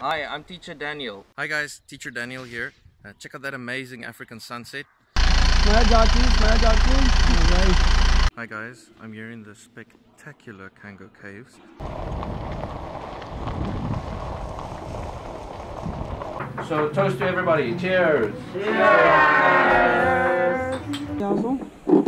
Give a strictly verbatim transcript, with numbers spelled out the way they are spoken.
Hi, I'm Teacher Daniel. Hi guys, Teacher Daniel here. Uh, check out that amazing African sunset. Hi guys, I'm here in the spectacular Kango Caves. So toast to everybody, cheers! Cheers! Cheers.